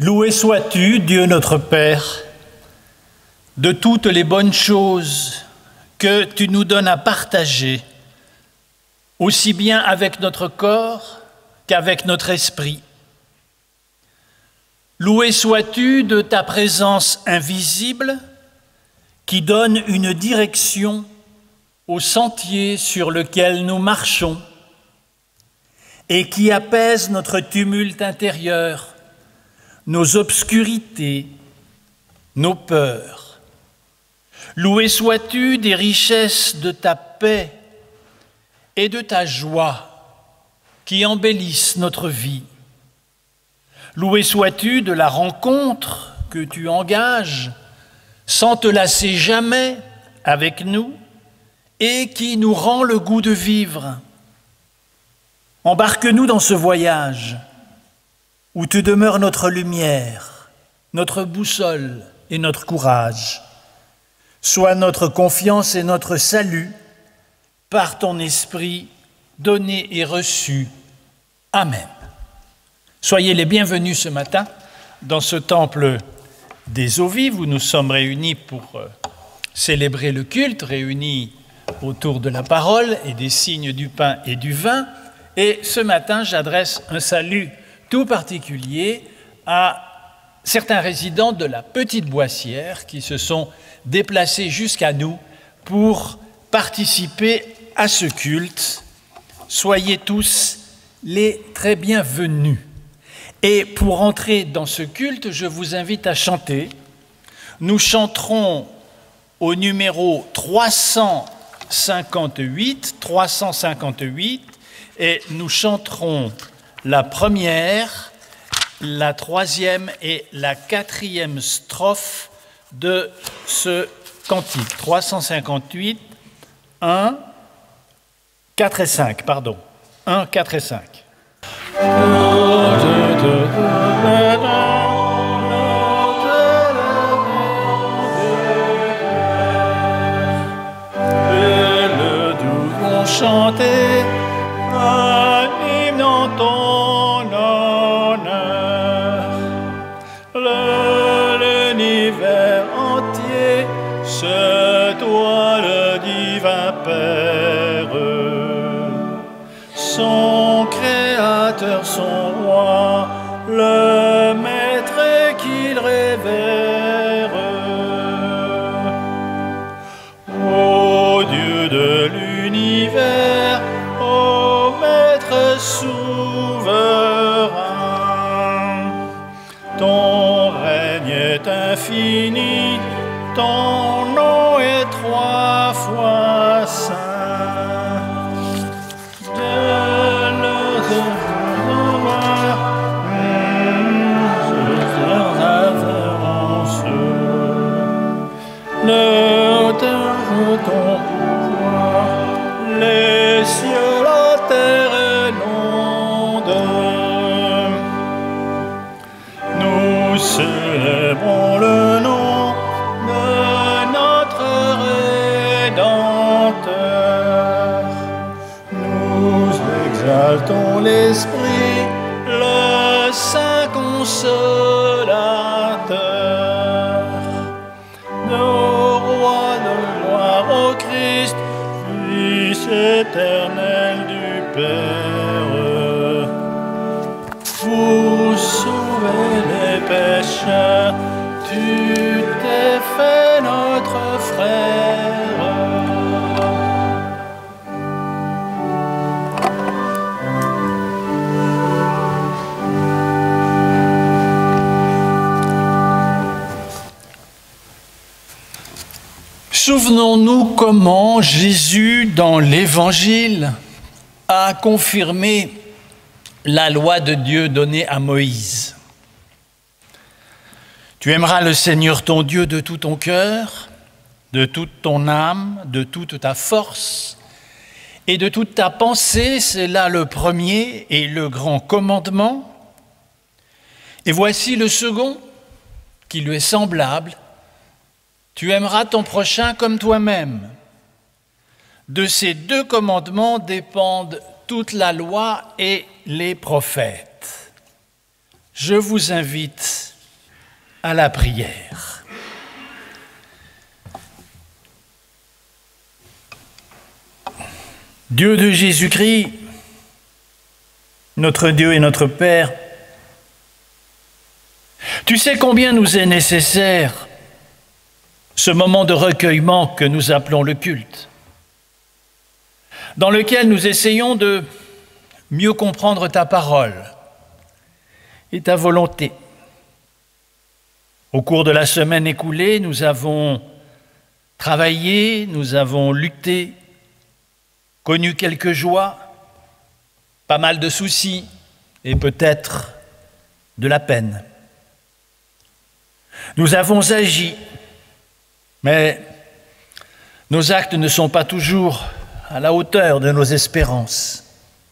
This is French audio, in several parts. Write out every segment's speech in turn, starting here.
Loué sois-tu, Dieu notre Père, de toutes les bonnes choses que tu nous donnes à partager, aussi bien avec notre corps qu'avec notre esprit. Loué sois-tu de ta présence invisible qui donne une direction au sentier sur lequel nous marchons et qui apaise notre tumulte intérieur, nos obscurités, nos peurs. Loué sois-tu des richesses de ta paix et de ta joie qui embellissent notre vie. Loué sois-tu de la rencontre que tu engages sans te lasser jamais avec nous et qui nous rend le goût de vivre. Embarque-nous dans ce voyage où tu demeures notre lumière, notre boussole et notre courage. Sois notre confiance et notre salut par ton esprit donné et reçu. Amen. Soyez les bienvenus ce matin dans ce temple des eaux vives où nous sommes réunis pour célébrer le culte, réunis autour de la parole et des signes du pain et du vin. Et ce matin, j'adresse un salut tout particulier à certains résidents de la Petite Boissière qui se sont déplacés jusqu'à nous pour participer à ce culte. Soyez tous les très bienvenus. Et pour entrer dans ce culte, je vous invite à chanter. Nous chanterons au numéro 358, et nous chanterons la première, la troisième et la quatrième strophe de ce cantique. 358, 1, 4 et 5, pardon. 1, 4 et 5. Chanter un hymne en ton honneur. L'univers entier se doit le divin Père, son Créateur, son Roi, le Maître qu'il révère. Ô Dieu de l'univers, ô Maître souverain, ton règne est infini, ton nom est 3 fois saint. L'auteur de ton pouvoir, les cieux, la terre inondent. Nous célébrons le nom de notre Rédempteur. Nous exaltons l'Esprit, le Saint Consolateur. Nos rois de gloire au Christ, Fils éternel du Père, pour sauver les pécheurs, tu t'es fait notre frère. Souvenons-nous comment Jésus, dans l'Évangile, a confirmé la loi de Dieu donnée à Moïse. Tu aimeras le Seigneur ton Dieu de tout ton cœur, de toute ton âme, de toute ta force et de toute ta pensée. C'est là le premier et le grand commandement. Et voici le second, qui lui est semblable. Tu aimeras ton prochain comme toi-même. De ces 2 commandements dépendent toute la loi et les prophètes. Je vous invite à la prière. Dieu de Jésus-Christ, notre Dieu et notre Père, tu sais combien nous est nécessaire ce moment de recueillement que nous appelons le culte, dans lequel nous essayons de mieux comprendre ta parole et ta volonté. Au cours de la semaine écoulée, nous avons travaillé, nous avons lutté, connu quelques joies, pas mal de soucis et peut-être de la peine. Nous avons agi, mais nos actes ne sont pas toujours à la hauteur de nos espérances.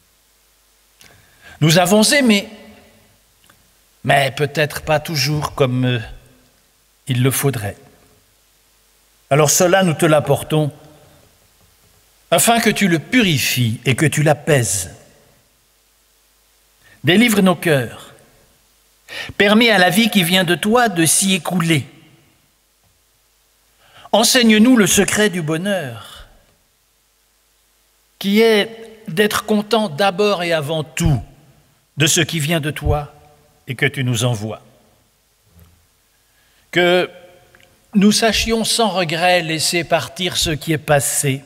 Nous avons aimé, mais peut-être pas toujours comme il le faudrait. Alors cela, nous te l'apportons, afin que tu le purifies et que tu l'apaises. Délivre nos cœurs. Permets à la vie qui vient de toi de s'y écouler. Enseigne-nous le secret du bonheur, qui est d'être content d'abord et avant tout de ce qui vient de toi et que tu nous envoies. Que nous sachions sans regret laisser partir ce qui est passé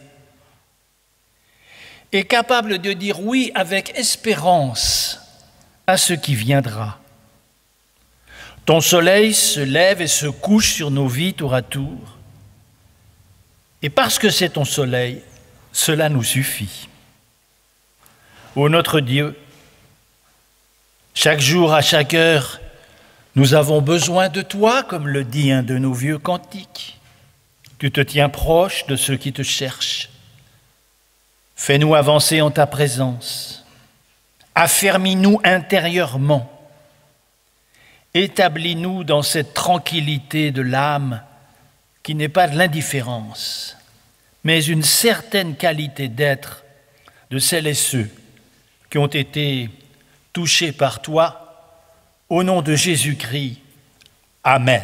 et capables de dire oui avec espérance à ce qui viendra. Ton soleil se lève et se couche sur nos vies tour à tour. Et parce que c'est ton soleil, cela nous suffit. Ô notre Dieu, chaque jour, à chaque heure, nous avons besoin de toi, comme le dit un de nos vieux cantiques. Tu te tiens proche de ceux qui te cherchent. Fais-nous avancer en ta présence. Affermis-nous intérieurement. Établis-nous dans cette tranquillité de l'âme qui n'est pas de l'indifférence, mais une certaine qualité d'être de celles et ceux qui ont été touchés par toi. Au nom de Jésus-Christ, Amen.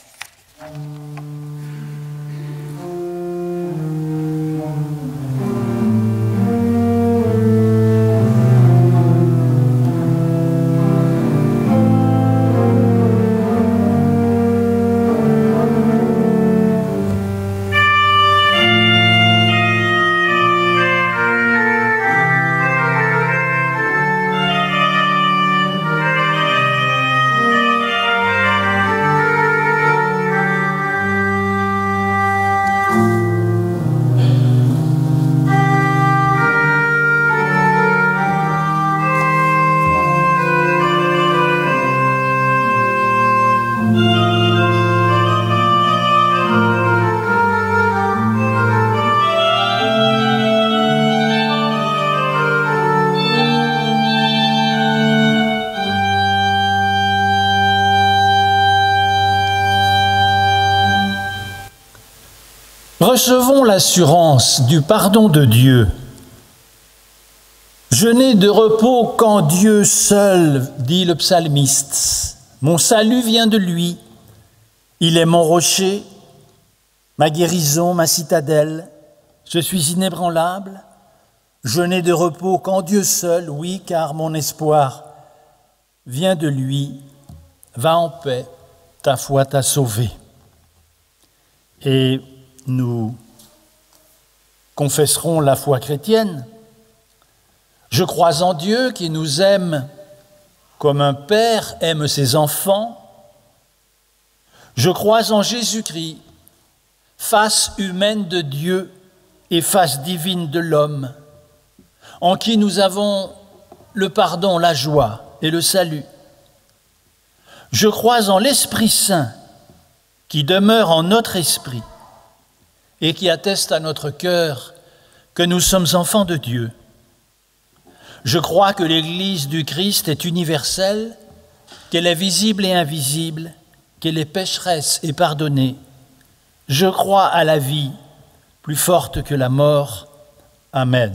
Recevons l'assurance du pardon de Dieu. Je n'ai de repos qu'en Dieu seul, dit le psalmiste. Mon salut vient de lui. Il est mon rocher, ma guérison, ma citadelle. Je suis inébranlable. Je n'ai de repos qu'en Dieu seul, oui, car mon espoir vient de lui. Va en paix, ta foi t'a sauvé. Et nous confesserons la foi chrétienne. Je crois en Dieu qui nous aime comme un père aime ses enfants. Je crois en Jésus-Christ, face humaine de Dieu et face divine de l'homme, en qui nous avons le pardon, la joie et le salut. Je crois en l'Esprit Saint qui demeure en notre esprit et qui atteste à notre cœur que nous sommes enfants de Dieu. Je crois que l'Église du Christ est universelle, qu'elle est visible et invisible, qu'elle est pécheresse et pardonnée. Je crois à la vie plus forte que la mort. Amen.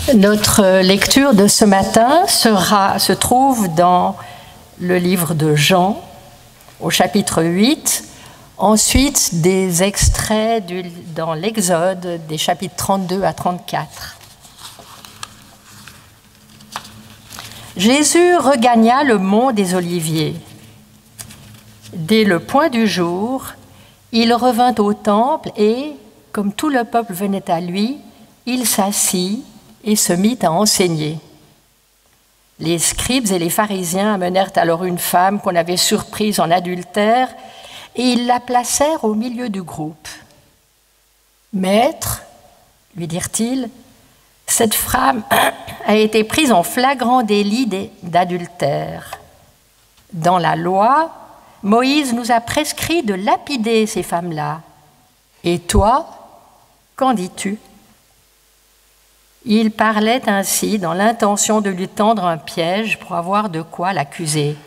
Notre lecture de ce matin se trouve dans le livre de Jean, au chapitre 8, ensuite des extraits dans l'Exode des chapitres 32 à 34. Jésus regagna le mont des Oliviers. Dès le point du jour, il revint au temple et, comme tout le peuple venait à lui, il s'assit et se mit à enseigner. Les scribes et les pharisiens amenèrent alors une femme qu'on avait surprise en adultère et ils la placèrent au milieu du groupe. « Maître, lui dirent-ils, cette femme a été prise en flagrant délit d'adultère. Dans la loi, Moïse nous a prescrit de lapider ces femmes-là. Et toi, qu'en dis-tu » Il parlait ainsi dans l'intention de lui tendre un piège pour avoir de quoi l'accuser.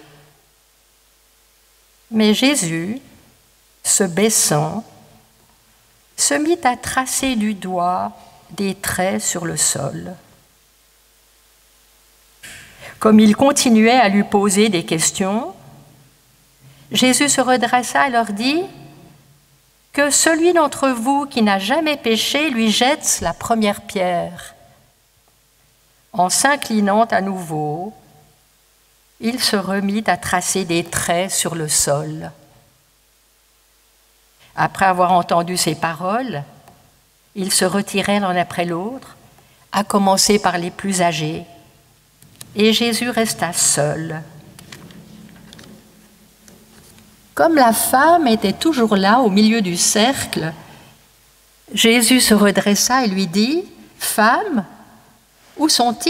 Mais Jésus, se baissant, se mit à tracer du doigt des traits sur le sol. Comme il continuait à lui poser des questions, Jésus se redressa et leur dit « Que celui d'entre vous qui n'a jamais péché lui jette la première pierre. » En s'inclinant à nouveau, il se remit à tracer des traits sur le sol. Après avoir entendu ces paroles, ils se retiraient l'un après l'autre, à commencer par les plus âgés, et Jésus resta seul. Comme la femme était toujours là au milieu du cercle, Jésus se redressa et lui dit « Femme, où sont-ils ?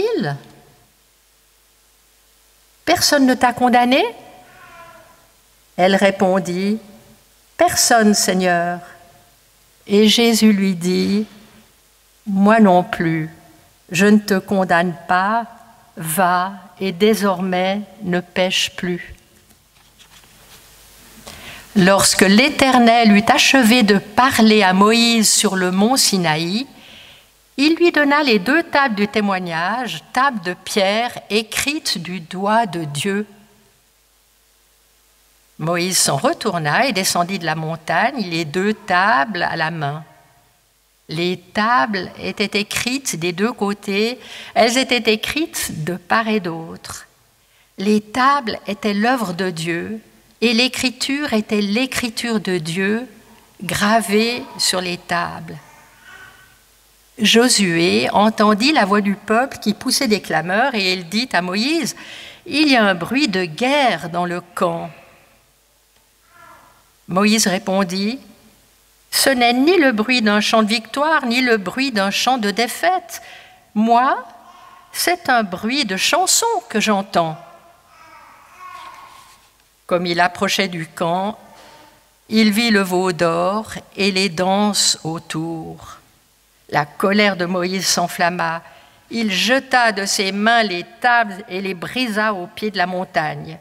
Personne ne t'a condamné ?» Elle répondit « Personne, Seigneur. » Et Jésus lui dit « Moi non plus, je ne te condamne pas, va et désormais ne pêche plus. » Lorsque l'Éternel eut achevé de parler à Moïse sur le mont Sinaï, il lui donna les 2 tables du témoignage, tables de pierre écrites du doigt de Dieu. Moïse s'en retourna et descendit de la montagne, les 2 tables à la main. Les tables étaient écrites des 2 côtés, elles étaient écrites de part et d'autre. Les tables étaient l'œuvre de Dieu et l'écriture était l'écriture de Dieu gravée sur les tables. Josué entendit la voix du peuple qui poussait des clameurs et il dit à Moïse « Il y a un bruit de guerre dans le camp. » Moïse répondit « Ce n'est ni le bruit d'un chant de victoire, ni le bruit d'un chant de défaite. Moi, c'est un bruit de chanson que j'entends. » Comme il approchait du camp, il vit le veau d'or et les danses autour. La colère de Moïse s'enflamma. Il jeta de ses mains les tables et les brisa au pied de la montagne.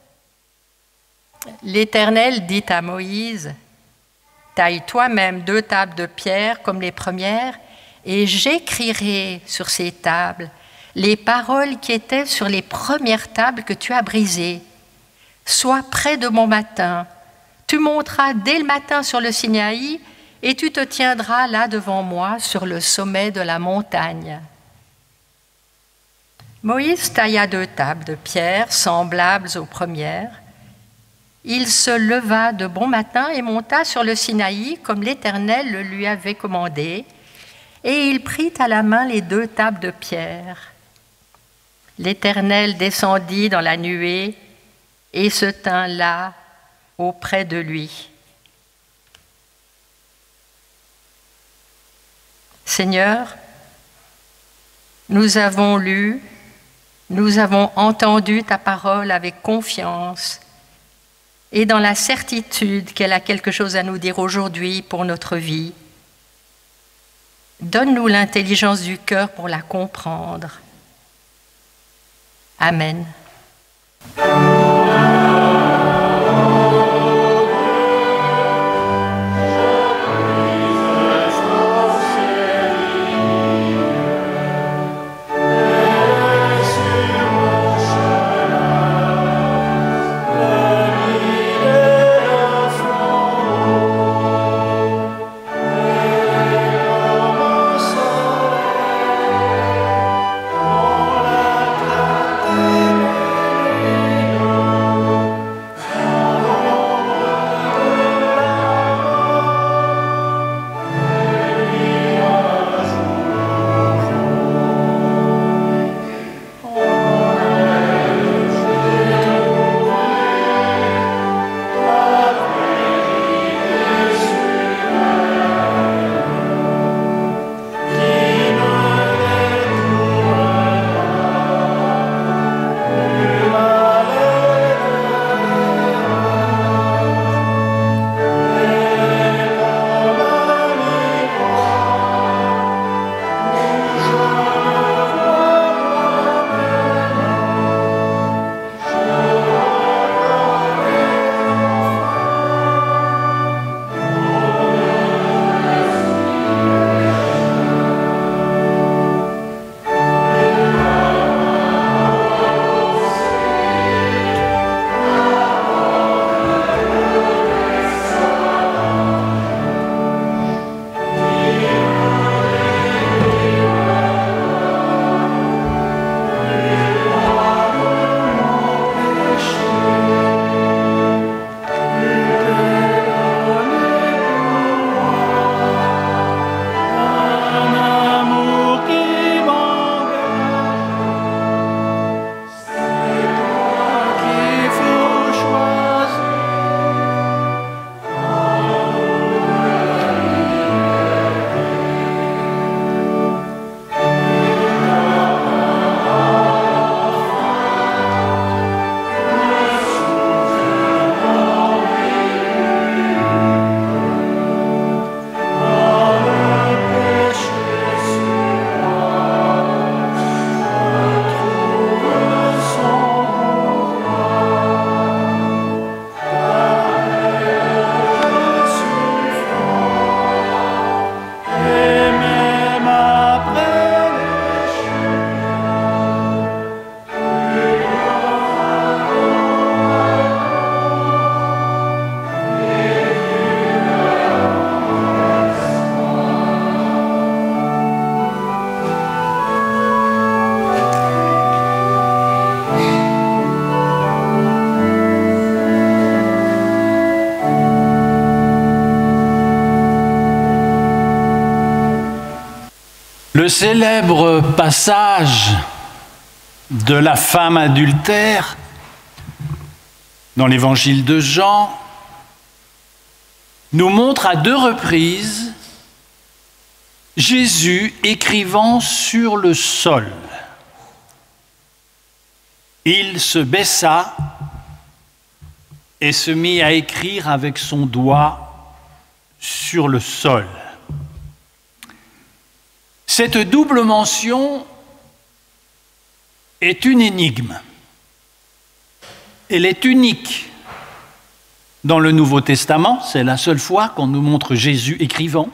L'Éternel dit à Moïse, « Taille toi-même 2 tables de pierre comme les premières, et j'écrirai sur ces tables les paroles qui étaient sur les premières tables que tu as brisées. Sois près de mon matin. Tu monteras dès le matin sur le Sinaï, et tu te tiendras là devant moi sur le sommet de la montagne. » Moïse tailla 2 tables de pierre semblables aux premières. Il se leva de bon matin et monta sur le Sinaï comme l'Éternel le lui avait commandé, et il prit à la main les 2 tables de pierre. L'Éternel descendit dans la nuée et se tint là auprès de lui. Seigneur, nous avons lu, nous avons entendu ta parole avec confiance et dans la certitude qu'elle a quelque chose à nous dire aujourd'hui pour notre vie. Donne-nous l'intelligence du cœur pour la comprendre. Amen. Le célèbre passage de la femme adultère dans l'évangile de Jean nous montre à 2 reprises Jésus écrivant sur le sol. Il se baissa et se mit à écrire avec son doigt sur le sol. Cette double mention est une énigme. Elle est unique dans le Nouveau Testament. C'est la seule fois qu'on nous montre Jésus écrivant.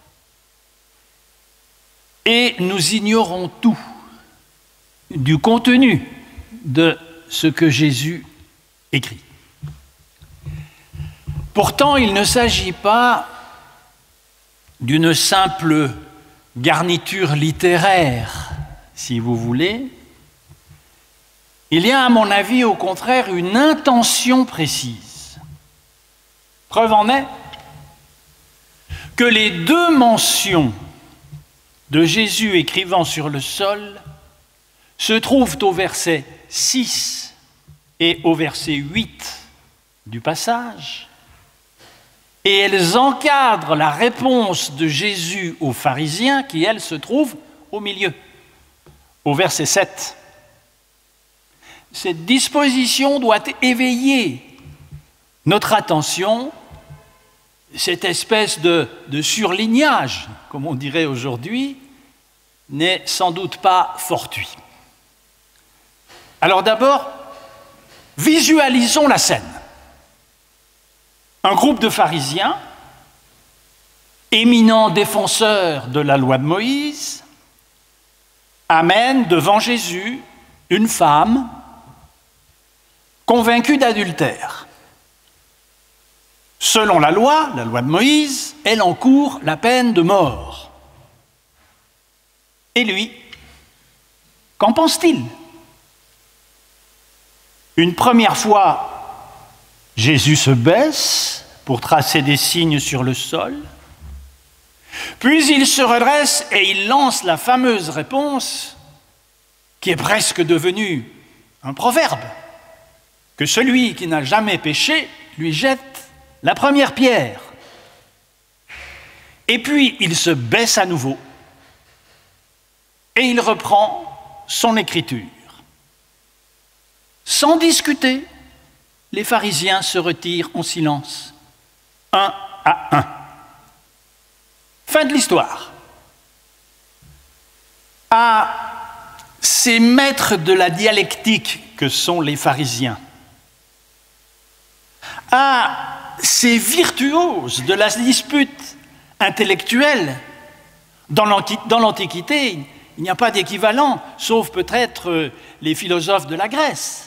Et nous ignorons tout du contenu de ce que Jésus écrit. Pourtant, il ne s'agit pas d'une simple garniture littéraire, si vous voulez. Il y a, à mon avis, au contraire, une intention précise. Preuve en est que les 2 mentions de Jésus écrivant sur le sol se trouvent au verset 6 et au verset 8 du passage, et elles encadrent la réponse de Jésus aux pharisiens qui, elle, se trouve au milieu, au verset 7. Cette disposition doit éveiller notre attention. Cette espèce de surlignage, comme on dirait aujourd'hui, n'est sans doute pas fortuit. Alors d'abord, visualisons la scène. Un groupe de pharisiens, éminents défenseurs de la loi de Moïse, amène devant Jésus une femme convaincue d'adultère. Selon la loi de Moïse, elle encourt la peine de mort. Et lui, qu'en pense-t-il? Une première fois, Jésus se baisse pour tracer des signes sur le sol. Puis il se redresse et il lance la fameuse réponse qui est presque devenue un proverbe, que celui qui n'a jamais péché lui jette la première pierre. Et puis il se baisse à nouveau et il reprend son écriture. Sans discuter, les pharisiens se retirent en silence, 1 à 1. Fin de l'histoire. À ces maîtres de la dialectique que sont les pharisiens, à ces virtuoses de la dispute intellectuelle, dans l'Antiquité, il n'y a pas d'équivalent, sauf peut-être les philosophes de la Grèce.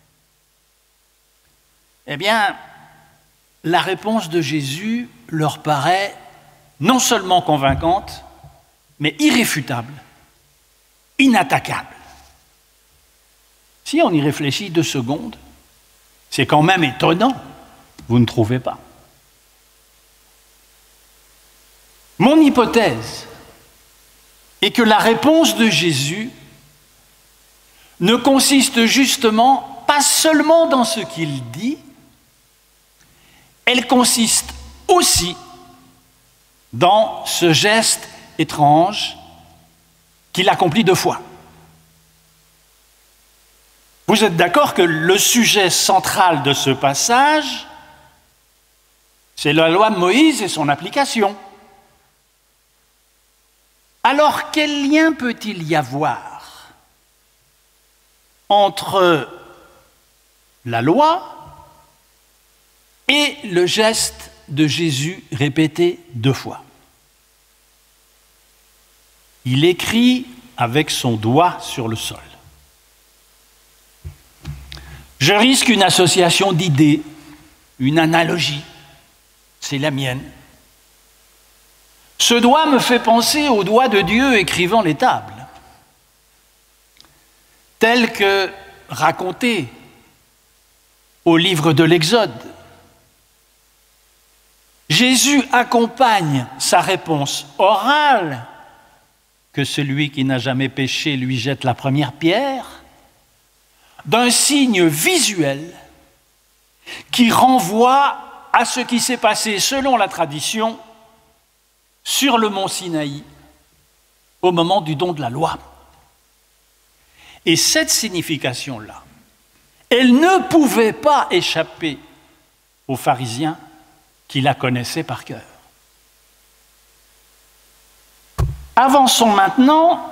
Eh bien, la réponse de Jésus leur paraît non seulement convaincante, mais irréfutable, inattaquable. Si on y réfléchit 2 secondes, c'est quand même étonnant, vous ne trouvez pas? Mon hypothèse est que la réponse de Jésus ne consiste justement pas seulement dans ce qu'il dit, elle consiste aussi dans ce geste étrange qu'il accomplit 2 fois. Vous êtes d'accord que le sujet central de ce passage, c'est la loi de Moïse et son application. Alors, quel lien peut-il y avoir entre la loi et le geste de Jésus répété 2 fois? Il écrit avec son doigt sur le sol. Je risque une association d'idées, une analogie. C'est la mienne. Ce doigt me fait penser au doigt de Dieu écrivant les tables, tel que raconté au livre de l'Exode. Jésus accompagne sa réponse orale que celui qui n'a jamais péché lui jette la première pierre, d'un signe visuel qui renvoie à ce qui s'est passé selon la tradition sur le mont Sinaï au moment du don de la loi. Et cette signification-là, elle ne pouvait pas échapper aux pharisiens qui la connaissaient par cœur. Avançons maintenant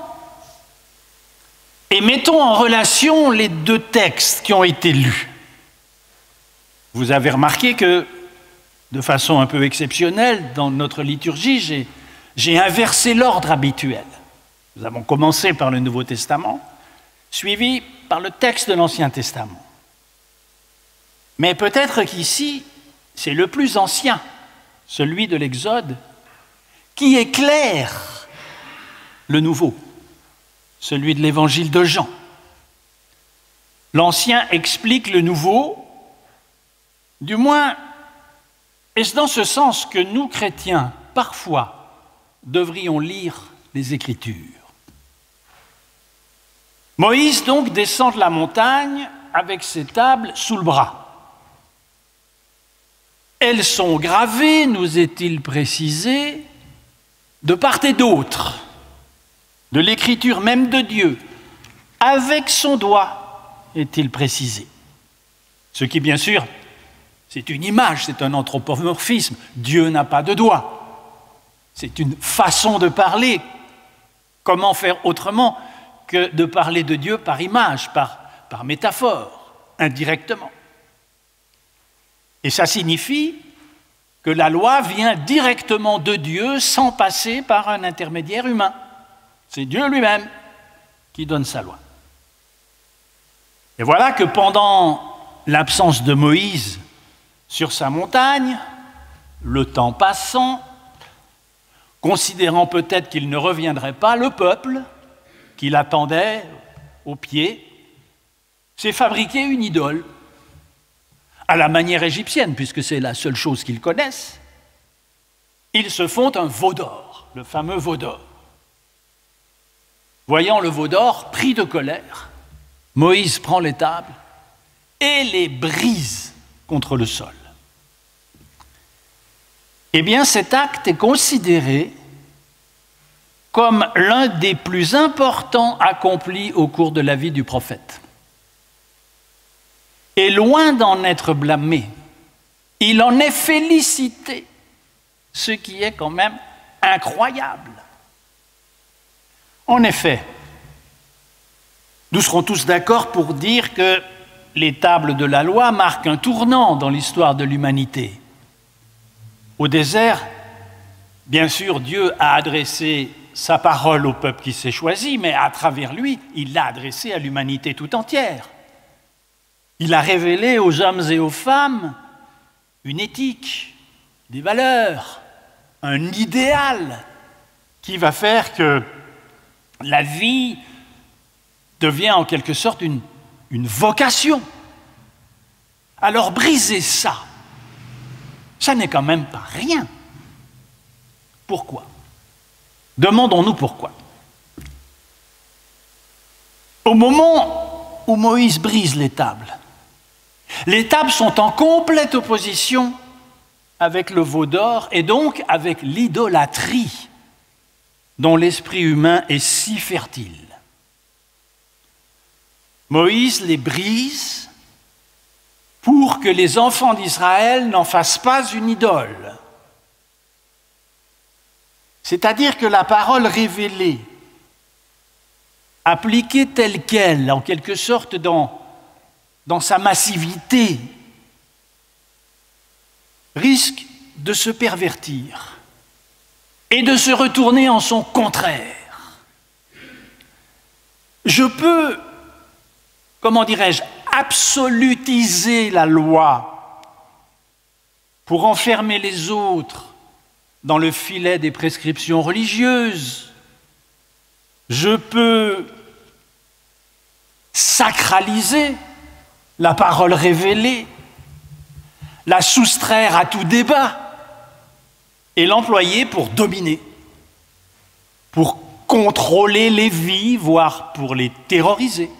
et mettons en relation les deux textes qui ont été lus. Vous avez remarqué que, de façon un peu exceptionnelle, dans notre liturgie, j'ai inversé l'ordre habituel. Nous avons commencé par le Nouveau Testament, suivi par le texte de l'Ancien Testament. Mais peut-être qu'ici, c'est le plus ancien, celui de l'Exode, qui éclaire le nouveau, celui de l'Évangile de Jean. L'Ancien explique le nouveau, du moins, est-ce dans ce sens que nous, chrétiens, parfois, devrions lire les Écritures. Moïse, donc, descend de la montagne avec ses tables sous le bras. Elles sont gravées, nous est-il précisé, de part et d'autre, de l'écriture même de Dieu, avec son doigt, est-il précisé. Ce qui, bien sûr, c'est une image, c'est un anthropomorphisme. Dieu n'a pas de doigt. C'est une façon de parler. Comment faire autrement que de parler de Dieu par image, par métaphore, indirectement. Et ça signifie que la loi vient directement de Dieu sans passer par un intermédiaire humain. C'est Dieu lui-même qui donne sa loi. Et voilà que pendant l'absence de Moïse sur sa montagne, le temps passant, considérant peut-être qu'il ne reviendrait pas, le peuple qui l'attendait au pied s'est fabriqué une idole à la manière égyptienne, puisque c'est la seule chose qu'ils connaissent. Ils se font un veau d'or, le fameux veau d'or. Voyant le veau d'or, pris de colère, Moïse prend les tables et les brise contre le sol. Eh bien, cet acte est considéré comme l'un des plus importants accomplis au cours de la vie du prophète. Et loin d'en être blâmé, il en est félicité, ce qui est quand même incroyable. En effet, nous serons tous d'accord pour dire que les tables de la loi marquent un tournant dans l'histoire de l'humanité. Au désert, bien sûr, Dieu a adressé sa parole au peuple qui s'est choisi, mais à travers lui, il l'a adressée à l'humanité tout entière. Il a révélé aux hommes et aux femmes une éthique, des valeurs, un idéal qui va faire que la vie devient en quelque sorte une vocation. Alors briser ça n'est quand même pas rien. Pourquoi ? Demandons-nous pourquoi. Au moment où Moïse brise les tables sont en complète opposition avec le veau d'or et donc avec l'idolâtrie dont l'esprit humain est si fertile. Moïse les brise pour que les enfants d'Israël n'en fassent pas une idole. C'est-à-dire que la parole révélée, appliquée telle qu'elle, en quelque sorte dans sa massivité, risque de se pervertir et de se retourner en son contraire. Je peux, absolutiser la loi pour enfermer les autres dans le filet des prescriptions religieuses. Je peux sacraliser la parole révélée, la soustraire à tout débat et l'employer pour dominer, pour contrôler les vies, voire pour les terroriser.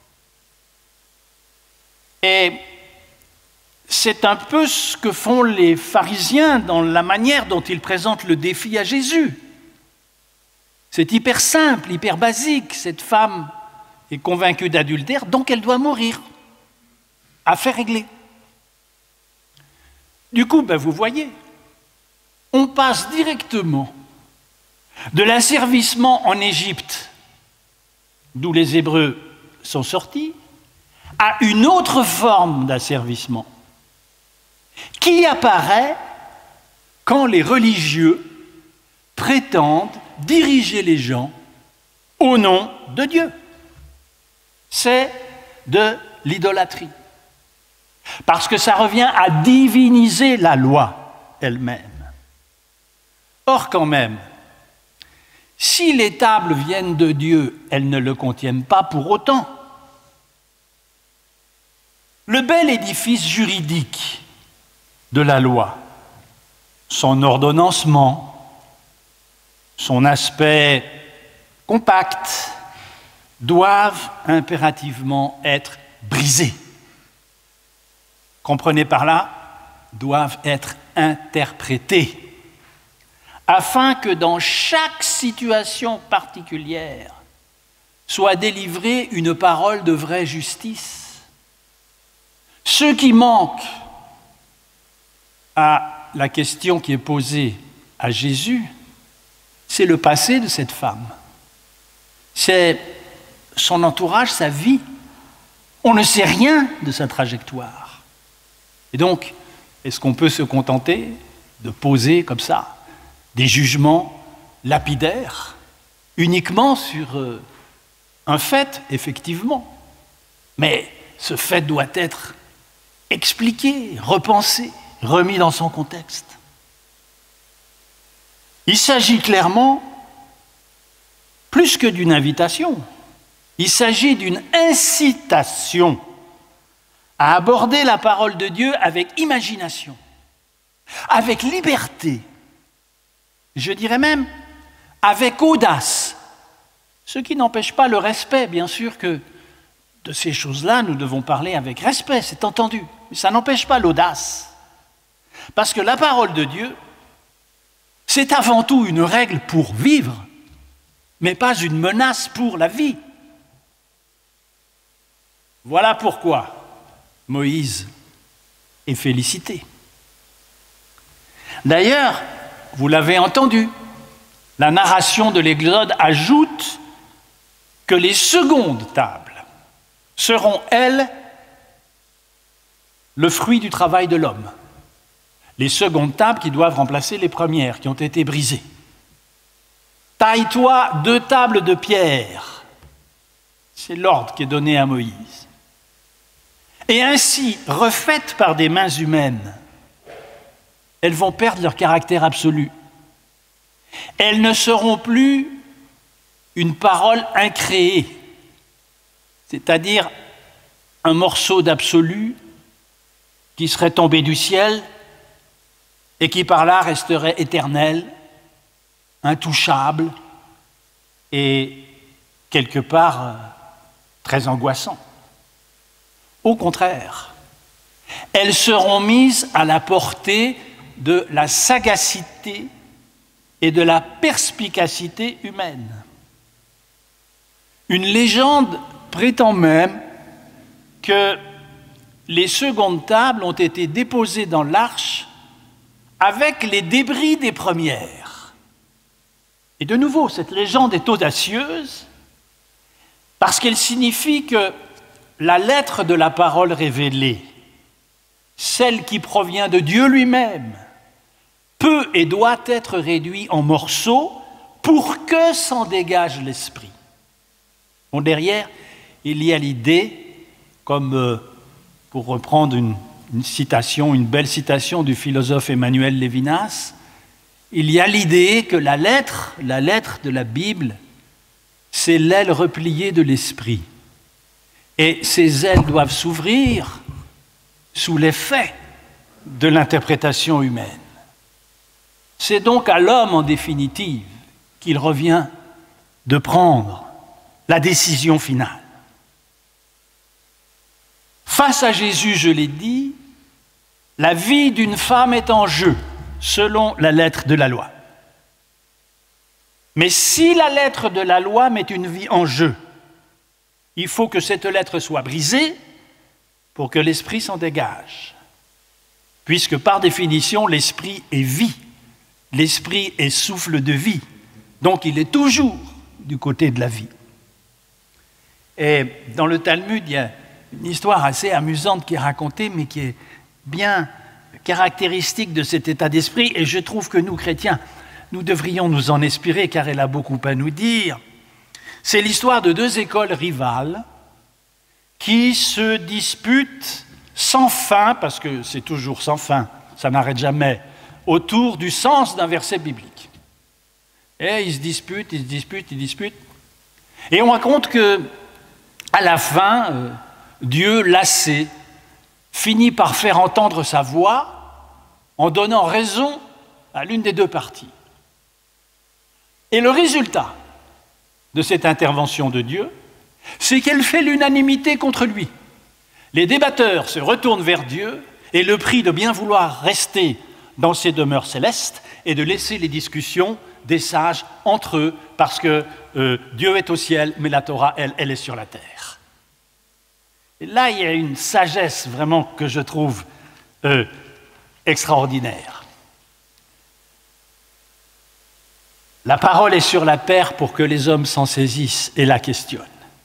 Et c'est un peu ce que font les pharisiens dans la manière dont ils présentent le défi à Jésus. C'est hyper simple, hyper basique. Cette femme est convaincue d'adultère, donc elle doit mourir. Affaire réglée. Du coup, vous voyez, on passe directement de l'asservissement en Égypte, d'où les Hébreux sont sortis, à une autre forme d'asservissement qui apparaît quand les religieux prétendent diriger les gens au nom de Dieu. C'est de l'idolâtrie. Parce que ça revient à diviniser la loi elle-même. Or, quand même, si les tables viennent de Dieu, elles ne le contiennent pas pour autant. Le bel édifice juridique de la loi, son ordonnancement, son aspect compact, doivent impérativement être brisés. Comprenez par là, doivent être interprétés, afin que dans chaque situation particulière soit délivrée une parole de vraie justice. Ce qui manque à la question qui est posée à Jésus, c'est le passé de cette femme. C'est son entourage, sa vie. On ne sait rien de sa trajectoire. Et donc, est-ce qu'on peut se contenter de poser comme ça des jugements lapidaires uniquement sur un fait, effectivement? Mais ce fait doit être expliqué, repensé, remis dans son contexte. Il s'agit clairement, plus que d'une invitation, il s'agit d'une incitation à aborder la parole de Dieu avec imagination, avec liberté, je dirais même avec audace, ce qui n'empêche pas le respect, bien sûr que de ces choses-là, nous devons parler avec respect, c'est entendu, mais ça n'empêche pas l'audace. Parce que la parole de Dieu, c'est avant tout une règle pour vivre, mais pas une menace pour la vie. Voilà pourquoi Moïse est félicité. D'ailleurs, vous l'avez entendu, la narration de l'Exode ajoute que les secondes tables seront, elles, le fruit du travail de l'homme. Les secondes tables qui doivent remplacer les premières, qui ont été brisées. Taille-toi 2 tables de pierre. C'est l'ordre qui est donné à Moïse. Et ainsi, refaites par des mains humaines, elles vont perdre leur caractère absolu. Elles ne seront plus une parole incréée, c'est-à-dire un morceau d'absolu qui serait tombé du ciel et qui par là resterait éternel, intouchable et quelque part très angoissant. Au contraire, elles seront mises à la portée de la sagacité et de la perspicacité humaine. Une légende prétend même que les secondes tables ont été déposées dans l'arche avec les débris des premières. Et de nouveau, cette légende est audacieuse parce qu'elle signifie que la lettre de la parole révélée, celle qui provient de Dieu lui-même, peut et doit être réduite en morceaux pour que s'en dégage l'esprit. Bon, derrière, il y a l'idée, comme pour reprendre une citation, une belle citation du philosophe Emmanuel Lévinas, il y a l'idée que la lettre de la Bible, c'est l'aile repliée de l'esprit. Et ces ailes doivent s'ouvrir sous l'effet de l'interprétation humaine. C'est donc à l'homme, en définitive, qu'il revient de prendre la décision finale. Face à Jésus, je l'ai dit, la vie d'une femme est en jeu, selon la lettre de la loi. Mais si la lettre de la loi met une vie en jeu, il faut que cette lettre soit brisée pour que l'esprit s'en dégage. Puisque par définition, l'esprit est vie. L'esprit est souffle de vie. Donc il est toujours du côté de la vie. Et dans le Talmud, il y a une histoire assez amusante qui est racontée, mais qui est bien caractéristique de cet état d'esprit. Et je trouve que nous, chrétiens, nous devrions nous en inspirer, car elle a beaucoup à nous dire. C'est l'histoire de deux écoles rivales qui se disputent sans fin, parce que c'est toujours sans fin, ça n'arrête jamais, autour du sens d'un verset biblique. Et ils se disputent. Et on raconte que, à la fin, Dieu, lassé, finit par faire entendre sa voix en donnant raison à l'une des deux parties. Et le résultat de cette intervention de Dieu, c'est qu'elle fait l'unanimité contre lui. Les débatteurs se retournent vers Dieu et le prient de bien vouloir rester dans ses demeures célestes et de laisser les discussions des sages entre eux, parce que Dieu est au ciel, mais la Torah, elle est sur la terre. Et là, il y a une sagesse vraiment que je trouve extraordinaire. La parole est sur la terre pour que les hommes s'en saisissent et la questionnent.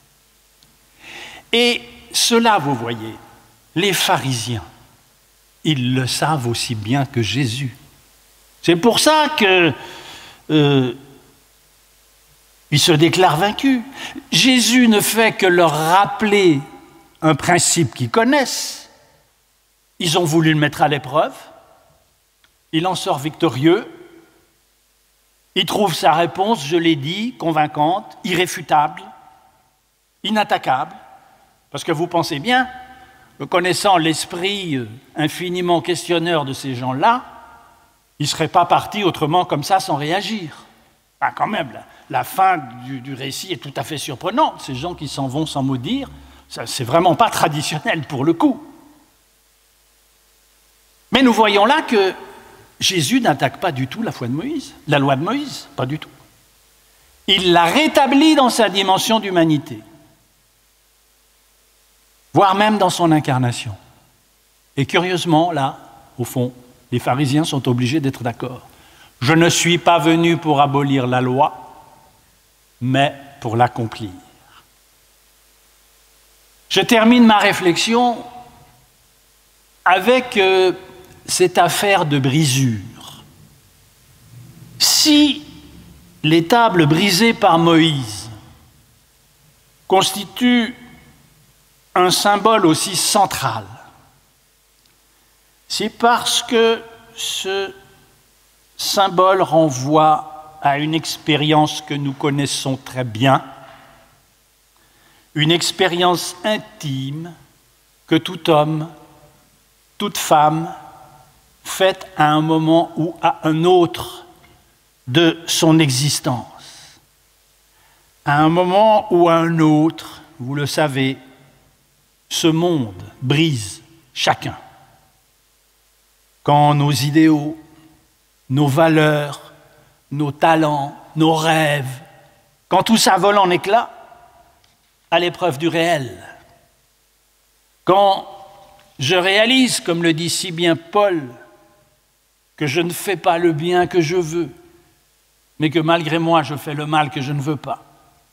Et cela, vous voyez, les pharisiens, ils le savent aussi bien que Jésus. C'est pour ça que ils se déclarent vaincus. Jésus ne fait que leur rappeler un principe qu'ils connaissent. Ils ont voulu le mettre à l'épreuve. Il en sort victorieux. Il trouve sa réponse, je l'ai dit, convaincante, irréfutable, inattaquable. Parce que vous pensez bien, connaissant l'esprit infiniment questionneur de ces gens-là, ils ne seraient pas partis autrement comme ça sans réagir. Enfin, quand même, la fin du récit est tout à fait surprenante. Ces gens qui s'en vont sans mot dire, c'est vraiment pas traditionnel pour le coup. Mais nous voyons là que Jésus n'attaque pas du tout la loi de Moïse, pas du tout. Il la rétablit dans sa dimension d'humanité, voire même dans son incarnation. Et curieusement, là, au fond, les pharisiens sont obligés d'être d'accord. Je ne suis pas venu pour abolir la loi, mais pour l'accomplir. Je termine ma réflexion avec cette affaire de brisure. Si les tables brisées par Moïse constituent un symbole aussi central, c'est parce que ce symbole renvoie à une expérience que nous connaissons très bien, une expérience intime que tout homme, toute femme fait à un moment ou à un autre de son existence. À un moment ou à un autre, vous le savez, ce monde brise chacun. Quand nos idéaux, nos valeurs, nos talents, nos rêves, quand tout ça vole en éclats, à l'épreuve du réel. Quand je réalise, comme le dit si bien Paul, que je ne fais pas le bien que je veux, mais que malgré moi, je fais le mal que je ne veux pas.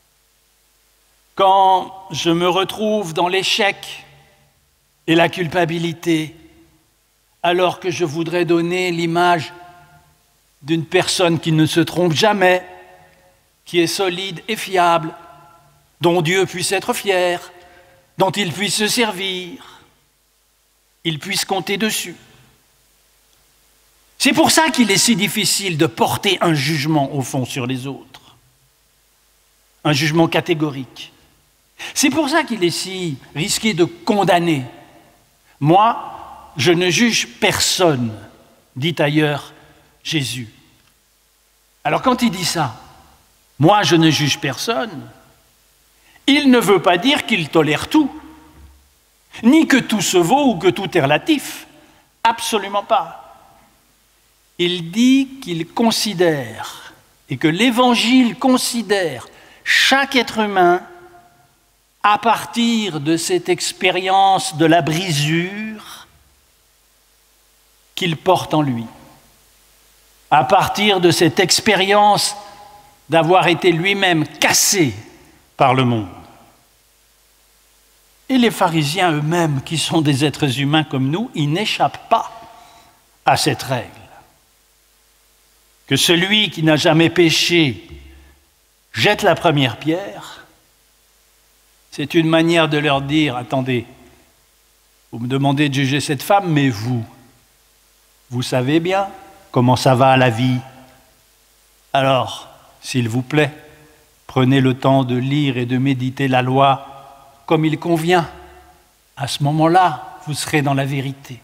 Quand je me retrouve dans l'échec et la culpabilité, alors que je voudrais donner l'image d'une personne qui ne se trompe jamais, qui est solide et fiable, dont Dieu puisse être fier, dont il puisse se servir, il puisse compter dessus. C'est pour ça qu'il est si difficile de porter un jugement, au fond, sur les autres. Un jugement catégorique. C'est pour ça qu'il est si risqué de condamner. Moi, je ne juge personne, dit ailleurs Jésus. Alors quand il dit ça, Moi, je ne juge personne. Il ne veut pas dire qu'il tolère tout, ni que tout se vaut ou que tout est relatif. Absolument pas. Il dit qu'il considère, et que l'Évangile considère chaque être humain à partir de cette expérience de la brisure qu'il porte en lui, à partir de cette expérience d'avoir été lui-même cassé par le monde. Et les pharisiens eux-mêmes, qui sont des êtres humains comme nous, ils n'échappent pas à cette règle. Que celui qui n'a jamais péché jette la première pierre, c'est une manière de leur dire, attendez, vous me demandez de juger cette femme, mais vous savez bien comment ça va à la vie. Alors, s'il vous plaît, prenez le temps de lire et de méditer la loi comme il convient. À ce moment-là, vous serez dans la vérité.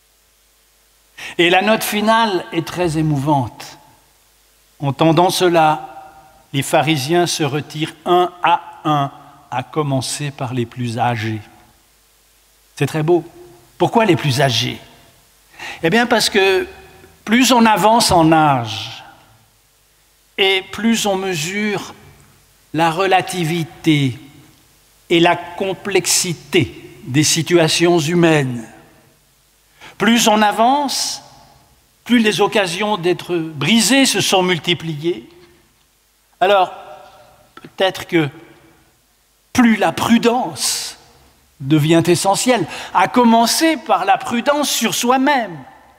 Et la note finale est très émouvante. Entendant cela, les pharisiens se retirent un, à commencer par les plus âgés. C'est très beau. Pourquoi les plus âgés? Eh bien parce que plus on avance en âge et plus on mesure la relativité et la complexité des situations humaines, plus on avance, plus les occasions d'être brisées se sont multipliées. Alors, peut-être que plus la prudence devient essentielle, à commencer par la prudence sur soi-même.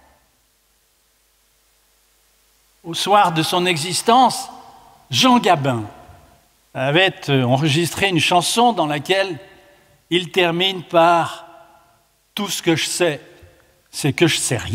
Au soir de son existence, Jean Gabin avait enregistré une chanson dans laquelle il termine par « Tout ce que je sais, c'est que je ne sais rien ».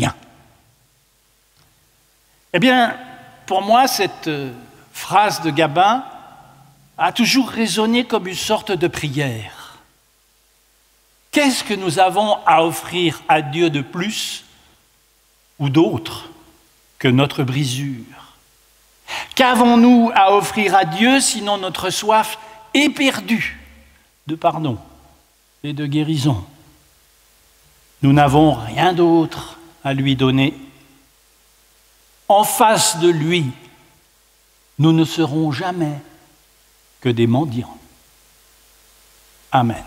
Eh bien, pour moi, cette phrase de Gabin a toujours résonné comme une sorte de prière. Qu'est-ce que nous avons à offrir à Dieu de plus ou d'autre que notre brisure? Qu'avons-nous à offrir à Dieu sinon notre soif éperdue de pardon et de guérison? Nous n'avons rien d'autre à lui donner. En face de lui, nous ne serons jamais que des mendiants. Amen.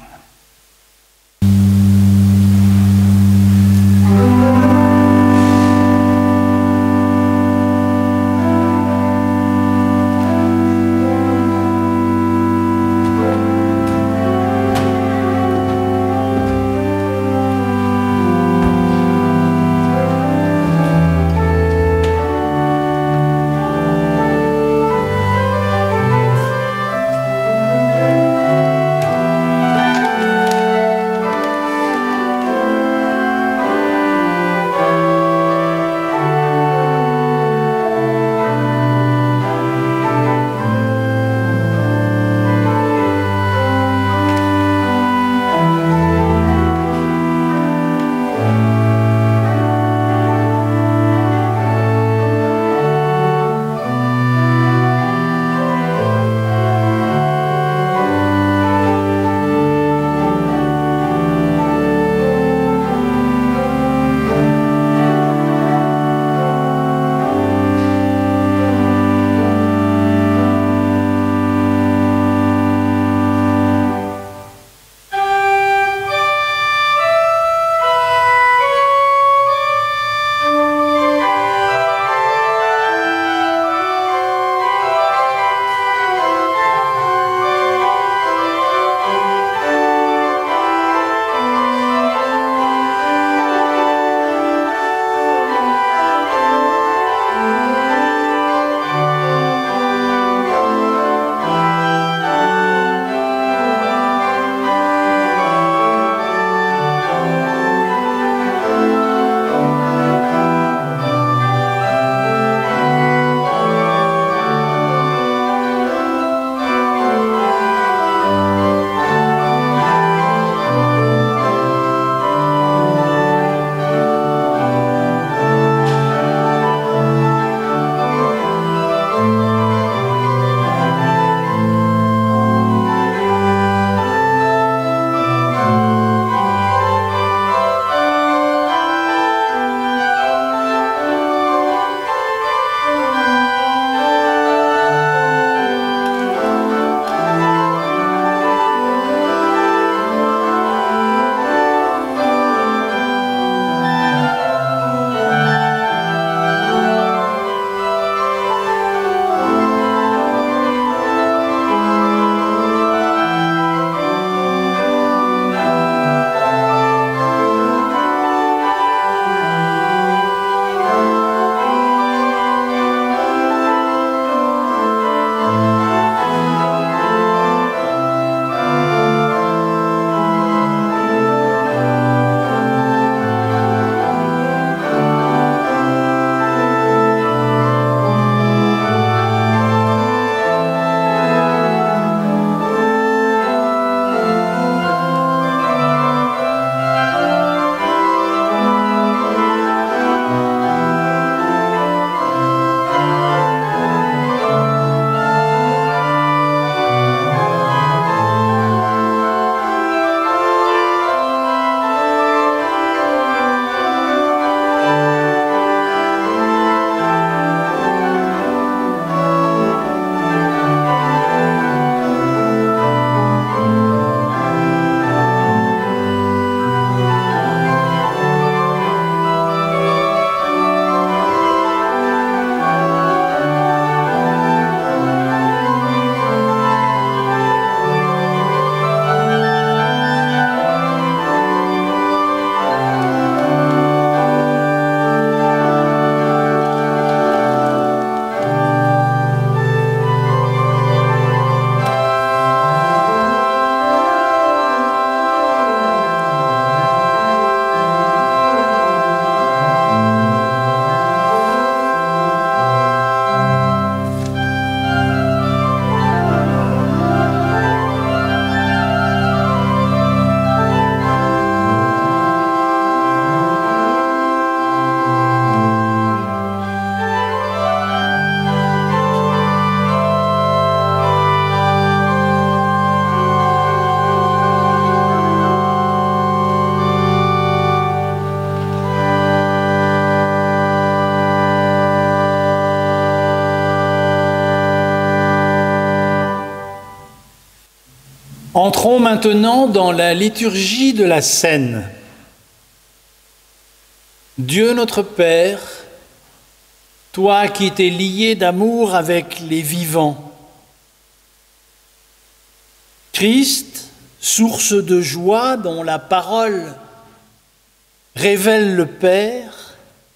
Entrons maintenant dans la liturgie de la Cène. Dieu notre Père, toi qui t'es lié d'amour avec les vivants, Christ, source de joie dont la parole révèle le Père,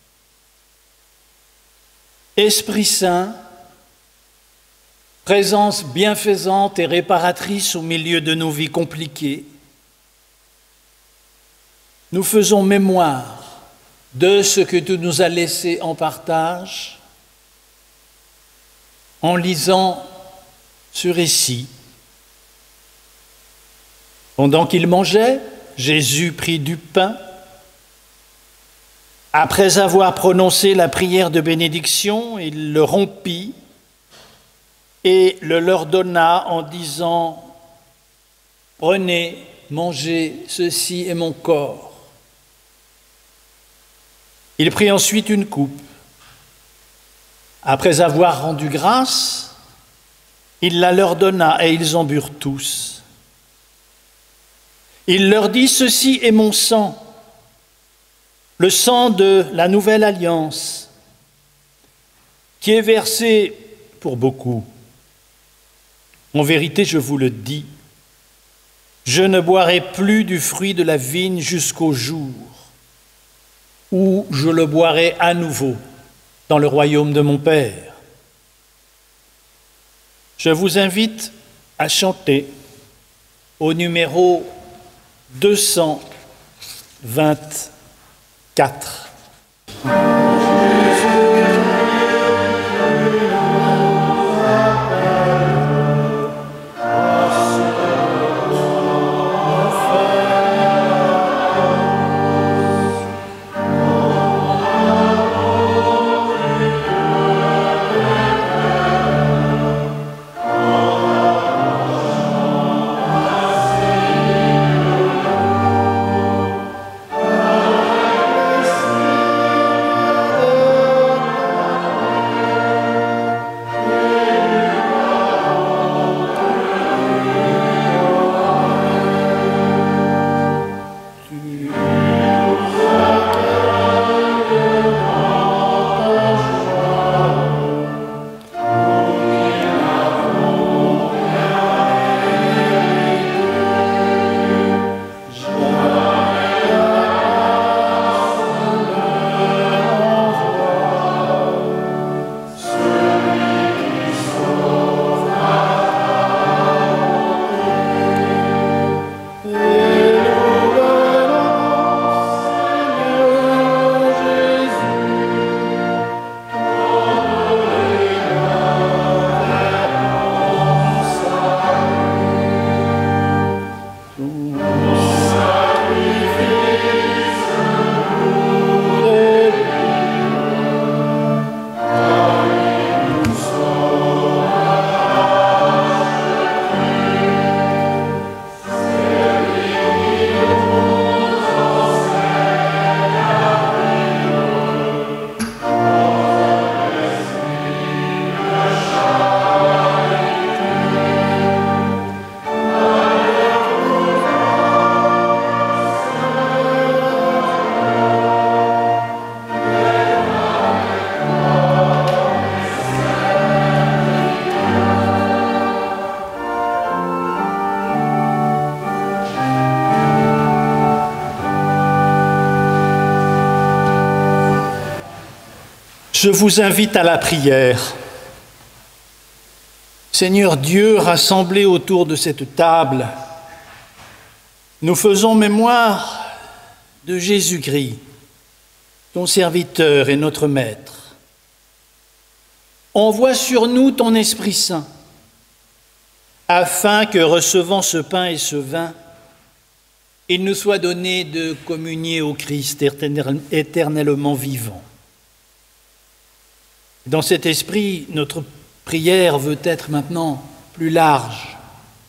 Esprit Saint, présence bienfaisante et réparatrice au milieu de nos vies compliquées, nous faisons mémoire de ce que tu nous as laissé en partage en lisant ce récit. Pendant qu'il mangeait, Jésus prit du pain. Après avoir prononcé la prière de bénédiction, il le rompit et le leur donna en disant « Prenez, mangez, ceci est mon corps ». Il prit ensuite une coupe. Après avoir rendu grâce, il la leur donna et ils en burent tous. Il leur dit « Ceci est mon sang, le sang de la nouvelle alliance, qui est versé pour beaucoup. En vérité, je vous le dis, je ne boirai plus du fruit de la vigne jusqu'au jour où je le boirai à nouveau dans le royaume de mon Père. » Je vous invite à chanter au numéro 224. Je vous invite à la prière. Seigneur Dieu, rassemblés autour de cette table, nous faisons mémoire de Jésus-Christ, ton serviteur et notre Maître. Envoie sur nous ton Esprit Saint, afin que, recevant ce pain et ce vin, il nous soit donné de communier au Christ éternellement vivant. Dans cet esprit, notre prière veut être maintenant plus large.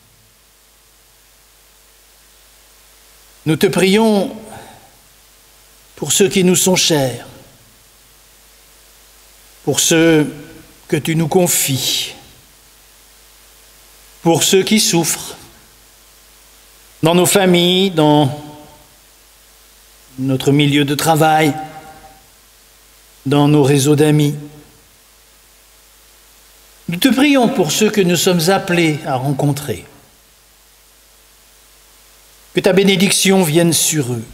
Nous te prions pour ceux qui nous sont chers, pour ceux que tu nous confies, pour ceux qui souffrent, dans nos familles, dans notre milieu de travail, dans nos réseaux d'amis. Nous te prions pour ceux que nous sommes appelés à rencontrer. Que ta bénédiction vienne sur eux.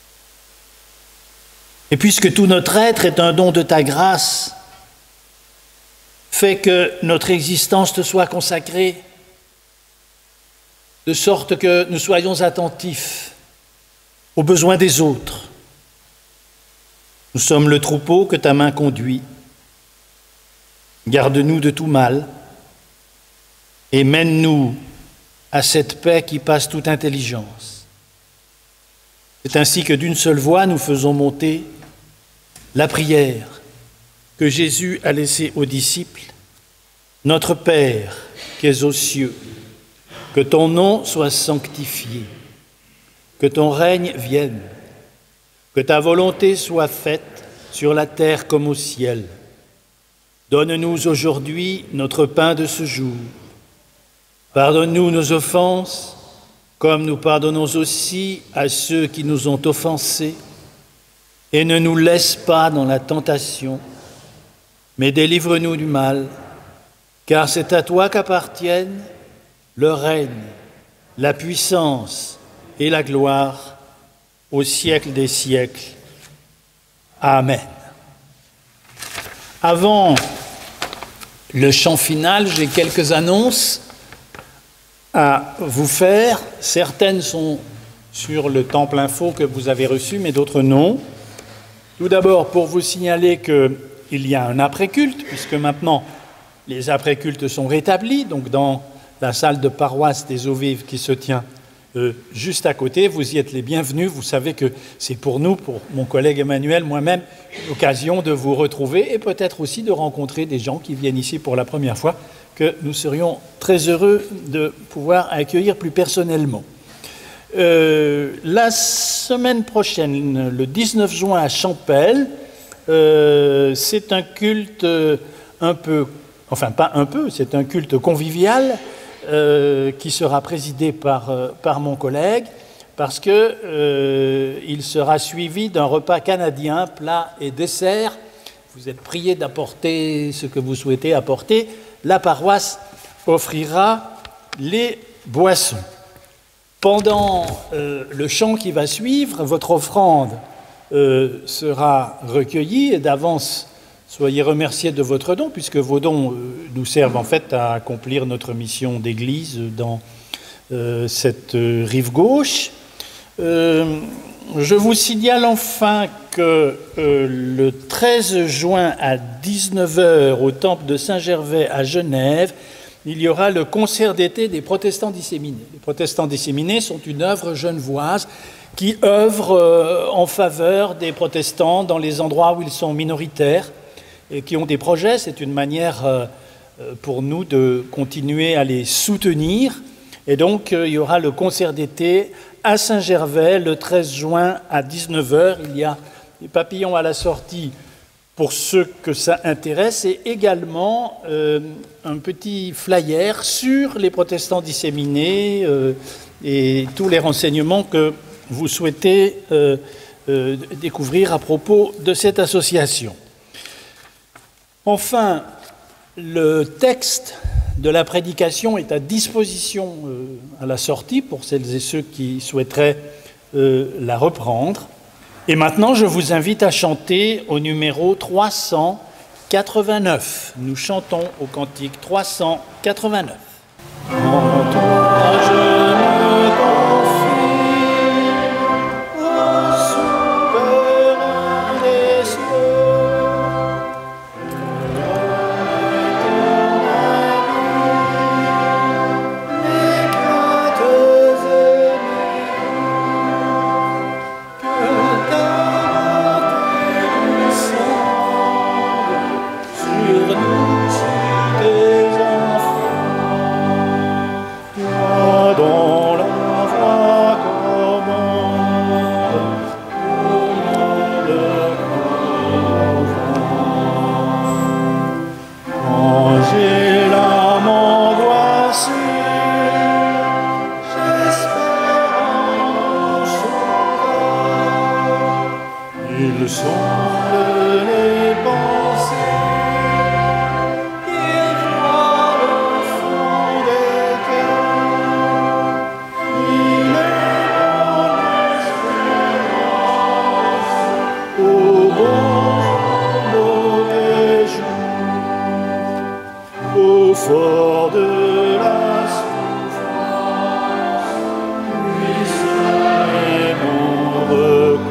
Et puisque tout notre être est un don de ta grâce, fais que notre existence te soit consacrée, de sorte que nous soyons attentifs aux besoins des autres. Nous sommes le troupeau que ta main conduit. Garde-nous de tout mal et mène-nous à cette paix qui passe toute intelligence. C'est ainsi que d'une seule voix nous faisons monter la prière que Jésus a laissée aux disciples. Notre Père qui es aux cieux, que ton nom soit sanctifié, que ton règne vienne, que ta volonté soit faite sur la terre comme au ciel. Donne-nous aujourd'hui notre pain de ce jour. Pardonne-nous nos offenses, comme nous pardonnons aussi à ceux qui nous ont offensés. Et ne nous laisse pas dans la tentation, mais délivre-nous du mal, car c'est à toi qu'appartiennent le règne, la puissance et la gloire au siècle des siècles. Amen. Avant le chant final, j'ai quelques annonces à vous faire. Certaines sont sur le Temple Info que vous avez reçu, mais d'autres non. Tout d'abord, pour vous signaler qu'il y a un après-culte, puisque maintenant les après-cultes sont rétablis, donc dans la salle de paroisse des Eaux Vives qui se tient juste à côté, vous y êtes les bienvenus. Vous savez que c'est pour nous, pour mon collègue Emmanuel, moi-même, l'occasion de vous retrouver et peut-être aussi de rencontrer des gens qui viennent ici pour la première fois, que nous serions très heureux de pouvoir accueillir plus personnellement. La semaine prochaine, le 19 juin à Champel, c'est un culte un peu, enfin pas un peu, c'est un culte convivial qui sera présidé par mon collègue, parce que il sera suivi d'un repas canadien, plats et desserts. Vous êtes priés d'apporter ce que vous souhaitez apporter. La paroisse offrira les boissons. Pendant le chant qui va suivre, votre offrande sera recueillie et d'avance, soyez remerciés de votre don, puisque vos dons nous servent en fait à accomplir notre mission d'église dans cette rive gauche. Je vous signale enfin que le 13 juin à 19h au temple de Saint-Gervais à Genève, il y aura le concert d'été des protestants disséminés. Les protestants disséminés sont une œuvre genevoise qui œuvre en faveur des protestants dans les endroits où ils sont minoritaires et qui ont des projets. C'est une manière pour nous de continuer à les soutenir. Et donc, il y aura le concert d'été à Saint-Gervais le 13 juin à 19h. Il y a des papillons à la sortie pour ceux que ça intéresse, et également un petit flyer sur les protestants disséminés et tous les renseignements que vous souhaitez découvrir à propos de cette association. Enfin, le texte de la prédication est à disposition à la sortie pour celles et ceux qui souhaiteraient la reprendre. Et maintenant, je vous invite à chanter au numéro 389. Nous chantons au cantique 389. En toi je me confie, au souverain des cieux. Les craintes et sur nous, tes enfants. sondent les pensées, il voit le fond des cœurs, il est mon espérance, au bon mauvais jour, au fort de la souffrance, lui seul est mon recours.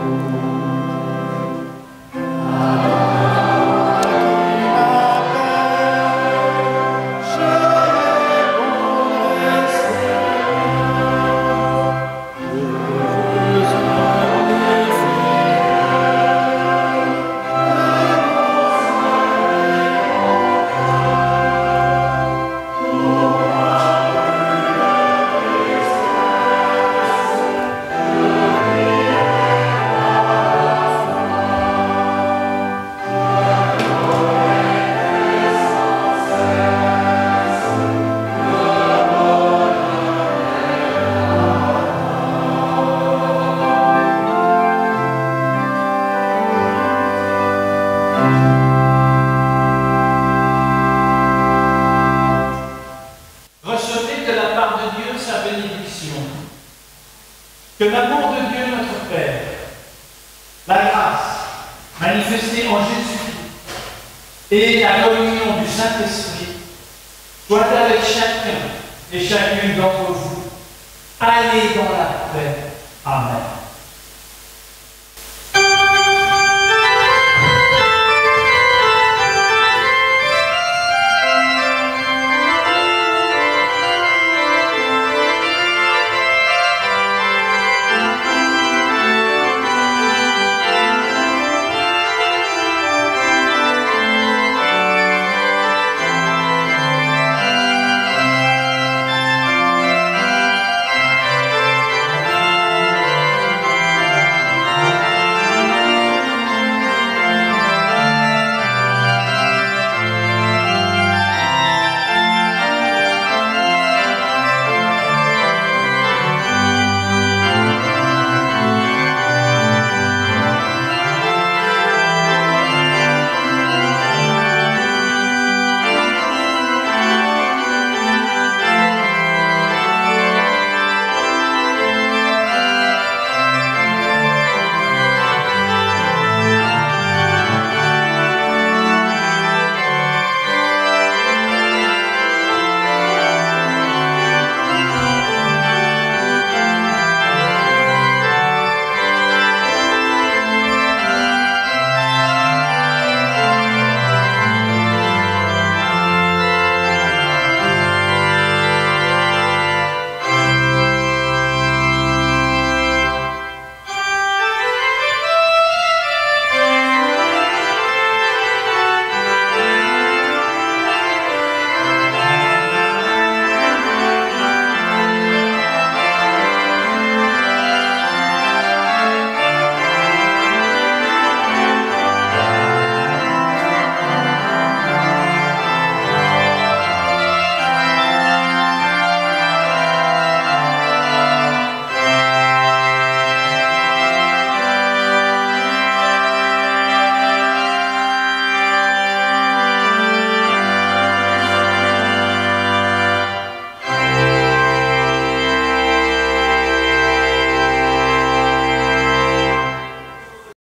Recevez de la part de Dieu sa bénédiction. Que l'amour de Dieu notre Père, la grâce manifestée en Jésus-Christ et la communion du Saint-Esprit soient avec chacun et chacune d'entre vous. Allez dans la paix. Amen.